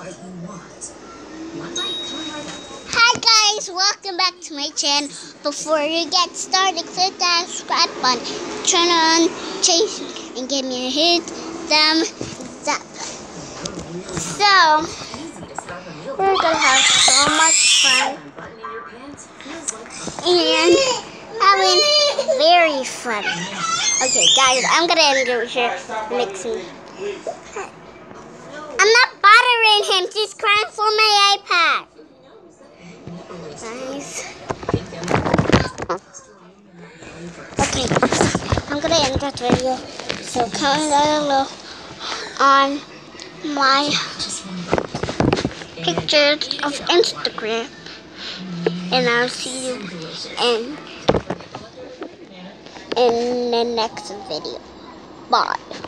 Hi guys, welcome back to my channel. Before you get started, click that subscribe button, turn on chase, and give me a hit thumbs up. So, we're gonna have so much fun and having very fun. Okay guys, I'm gonna end it here mixing. I'm not bothering him, he's crying for my iPad. Nice. Okay, I'm gonna end that video. So comment down below on my pictures of Instagram, and I'll see you in the next video. Bye.